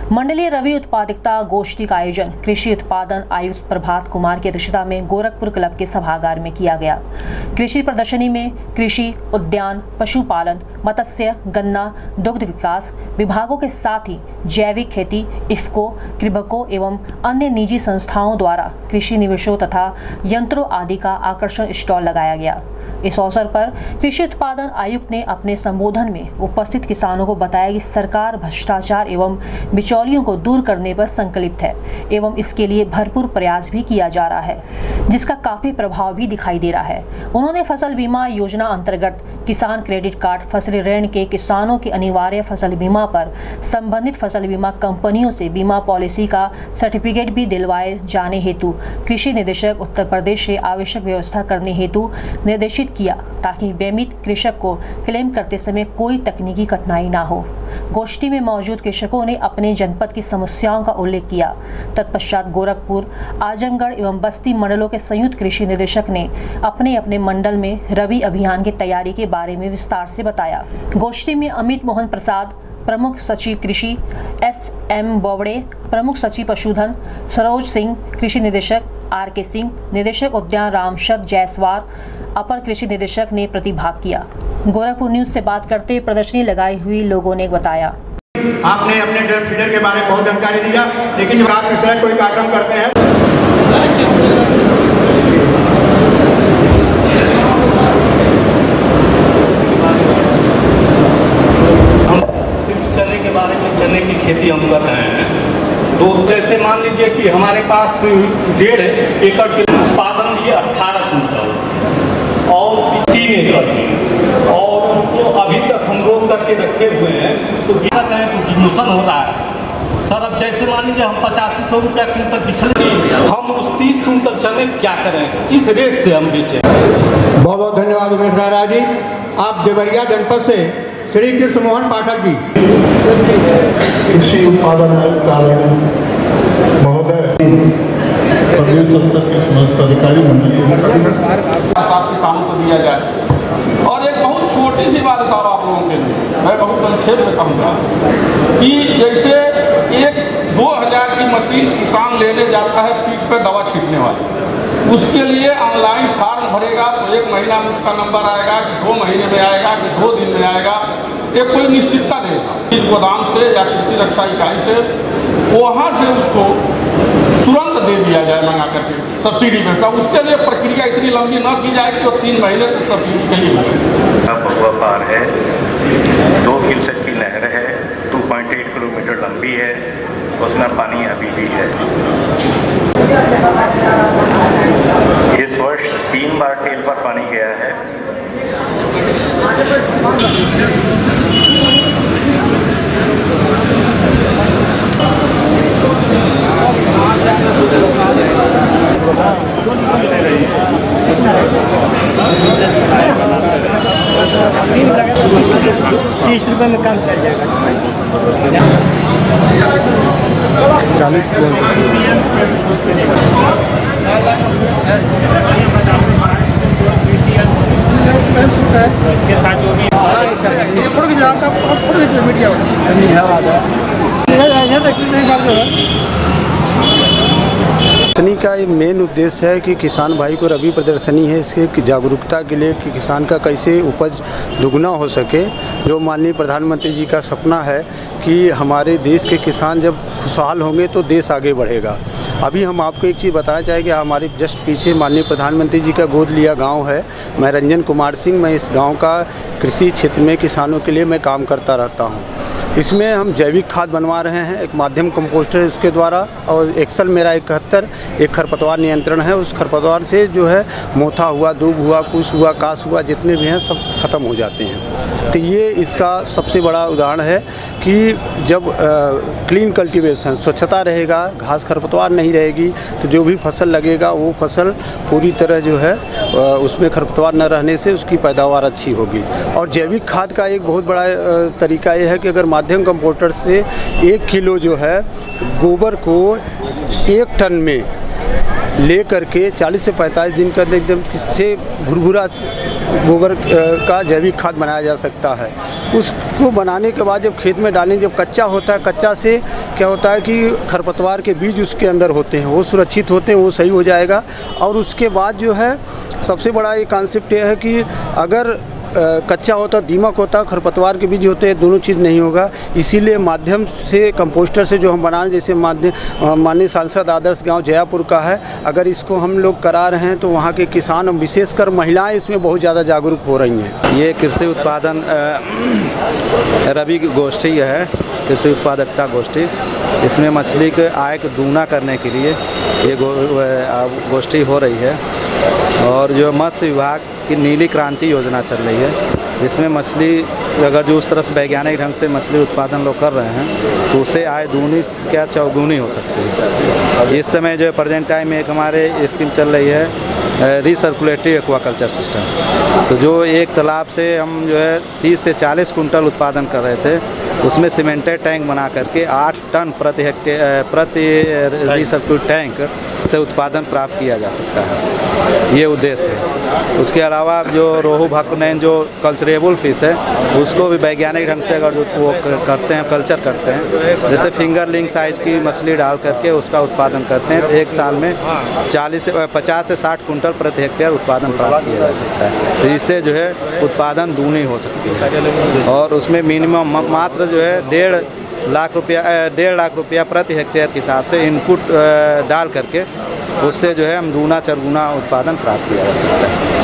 मंडलीय रबी उत्पादकता गोष्ठी का आयोजन कृषि उत्पादन आयुक्त प्रभात कुमार की अध्यक्षता में गोरखपुर क्लब के सभागार में किया गया। कृषि प्रदर्शनी में कृषि, उद्यान, पशुपालन, मत्स्य, गन्ना, दुग्ध विकास विभागों के साथ ही जैविक खेती, इफ्को, कृभको एवं अन्य निजी संस्थाओं द्वारा कृषि निवेशों तथा यंत्रों आदि का आकर्षण स्टॉल लगाया गया। इस अवसर पर कृषि उत्पादन आयुक्त ने अपने संबोधन में उपस्थित किसानों को बताया कि सरकार भ्रष्टाचार एवं बिचौलियों को दूर करने पर संकल्पित है एवं इसके लिए भरपूर प्रयास भी किया जा रहा है, जिसका काफी प्रभाव भी दिखाई दे रहा है। उन्होंने फसल बीमा योजना अंतर्गत किसान क्रेडिट कार्ड, फसल ऋण के किसानों की अनिवार्य फसल बीमा पर संबंधित फसल बीमा कंपनियों से बीमा पॉलिसी का सर्टिफिकेट भी दिलवाए जाने हेतु कृषि निदेशक उत्तर प्रदेश से आवश्यक व्यवस्था करने हेतु निर्देशित किया, ताकि बीमित कृषक को क्लेम करते समय कोई तकनीकी कठिनाई न हो। गोष्ठी में मौजूद कृषकों ने अपने जनपद की समस्याओं का उल्लेख किया। तत्पश्चात गोरखपुर, आजमगढ़ एवं बस्ती मंडलों के संयुक्त कृषि निदेशक ने अपने अपने मंडल में रबी अभियान की तैयारी के बारे में विस्तार से बताया। गोष्ठी में अमित मोहन प्रसाद, प्रमुख सचिव कृषि, SM बोवड़े, प्रमुख सचिव पशुधन, सरोज सिंह, कृषि निदेशक RK सिंह, निदेशक उद्यान रामशद जायसवाल, अपर कृषि निदेशक ने प्रतिभाग किया। गोरखपुर न्यूज से बात करते प्रदर्शनी लगाई हुई लोगों ने बताया, आपने अपने ड्रम फीडर के बारे में बहुत जानकारी दिया, लेकिन जब आप इस तरह कोई कार्यक्रम करते हैं चने के बारे में, चने की खेती हम कर रहे हैं, तो जैसे मान लीजिए कि हमारे पास 1.5 एकड़ के उत्पादन लिए 18 कुंटल और 3 एकड़ की, और उसको अभी तक हम रोक करके रखे हुए हैं। उसको गिरा है तो डिमोशन हो रहा है सर। अब जैसे मान लीजिए हम 8500 रुपया क्विंटल पिछले, हम उस 30 कुंटल चने क्या करें, इस रेट से हम बेचें। बहुत बहुत धन्यवाद उमेश राणा जी। आप देवरिया जनपद से श्री कृष्ण मोहन पाठक जी। कृषि उत्पादन आयुक्त महोदय, प्रदेश स्तर के समस्त अधिकारी मंडली किसानों को दिया जाए। और एक बहुत छोटी सी बात बता रहा आप लोगों के लिए, मैं बहुत संक्षेप में कहूँगा कि जैसे एक 2000 की मशीन किसान लेने जाता है पीठ पे दवा छींटने वाली, उसके लिए ऑनलाइन फॉर्म भरेगा तो 1 महीना में उसका नंबर आएगा कि 2 महीने में आएगा कि 2 दिन में आएगा, एक कोई निश्चितता देगा। इस गोदाम से या कृषि रक्षा इकाई से वहाँ से उसको तुरंत दे दिया जाए मंगा करके सब्सिडी में। सब उसके लिए प्रक्रिया इतनी लंबी न की जाए कि वो 3 महीने तक सब्सिडी के लिए बहुआ पार है, 2 क्यूसेक की नहर है, 2.8 किलोमीटर लंबी है, उसमें पानी अभी भी है। इस वर्ष 3 बार टेल पर पानी गया है। ₹30 में काम चल जाएगा। 40 के साथ जो भी प्रदर्शनी का मेन उद्देश्य है कि किसान भाई को रबी प्रदर्शनी है इसके जागरूकता के लिए कि किसान का कैसे उपज दुगना हो सके। जो माननीय प्रधानमंत्री जी का सपना है कि हमारे देश के किसान जब खुशहाल होंगे तो देश आगे बढ़ेगा। अभी हम आपको एक चीज़ बताना चाहेंगे, हमारे जस्ट पीछे माननीय प्रधानमंत्री जी का गोद लिया गांव है। मैं रंजन कुमार सिंह, मैं इस गांव का कृषि क्षेत्र में किसानों के लिए मैं काम करता रहता हूं। इसमें हम जैविक खाद बनवा रहे हैं, एक माध्यम कंपोस्टर इसके द्वारा, और एक्सल मेरा 71 एक खरपतवार नियंत्रण है। उस खरपतवार से जो है मोथा हुआ, दूब हुआ, कुश हुआ, कास हुआ, जितने भी हैं सब खत्म हो जाते हैं। तो ये इसका सबसे बड़ा उदाहरण है कि जब क्लीन कल्टीवेशन, स्वच्छता रहेगा, घास खरपतवार नहीं रहेगी, तो जो भी फसल लगेगा वो फसल पूरी तरह जो है उसमें खरपतवार न रहने से उसकी पैदावार अच्छी होगी। और जैविक खाद का एक बहुत बड़ा तरीका ये है कि अगर माध्यम कंपोस्टर से 1 किलो जो है गोबर को 1 टन में ले करके 40 से 45 दिन का एकदम से भुरभुरा गोबर का जैविक खाद बनाया जा सकता है। उसको बनाने के बाद जब खेत में डालें, जब कच्चा होता है, कच्चा से क्या होता है कि खरपतवार के बीज उसके अंदर होते हैं, वो सुरक्षित होते हैं, वो सही हो जाएगा। और उसके बाद जो है सबसे बड़ा ये कॉन्सेप्ट ये है कि अगर कच्चा होता, दीमक होता, खरपतवार के बीज होते हैं, दोनों चीज़ नहीं होगा। इसीलिए माध्यम से कंपोस्टर से जो हम बना रहे हैं, जैसे माननीय सांसद आदर्श गांव जयापुर का है, अगर इसको हम लोग करा रहे हैं तो वहाँ के किसान, विशेषकर महिलाएं इसमें बहुत ज़्यादा जागरूक हो रही हैं। ये कृषि उत्पादन रबी गोष्ठी है, कृषि उत्पादकता गोष्ठी। इसमें मछली के आय को दूना करने के लिए ये गोष्ठी हो रही है। और जो मत्स्य विभाग की नीली क्रांति योजना चल रही है, जिसमें मछली अगर जो उस तरह से वैज्ञानिक ढंग से मछली उत्पादन लोग कर रहे हैं तो उससे आय दूनी क्या चौगुनी हो सकती है। इस समय जो प्रेजेंट टाइम में एक हमारे स्कीम चल रही है रिसर्कुलेटरी एक्वाकल्चर सिस्टम। तो जो एक तालाब से हम जो है 30 से 40 कुंटल उत्पादन कर रहे थे, उसमें सीमेंटेड टैंक बना करके 8 टन प्रति रिसर्कुलेट टैंक से उत्पादन प्राप्त किया जा सकता है, ये उद्देश्य है। उसके अलावा जो रोहू भाकुरनैन जो कल्चरेबल फिश है, उसको भी वैज्ञानिक ढंग से अगर जो वो करते हैं, कल्चर करते हैं, जैसे फिंगरलिंग साइज की मछली डाल करके उसका उत्पादन करते हैं, तो एक साल में 50 से 60 कुंटल प्रति हेक्टेयर उत्पादन प्राप्त किया जा सकता है। तो इससे जो है उत्पादन दूनी हो सकती है। और उसमें मिनिमम मात्र जो है 1.5 लाख रुपया प्रति हेक्टेयर के हिसाब से इनपुट डाल करके उससे जो है हम दूना चरगुना उत्पादन प्राप्त किया जा सकता है।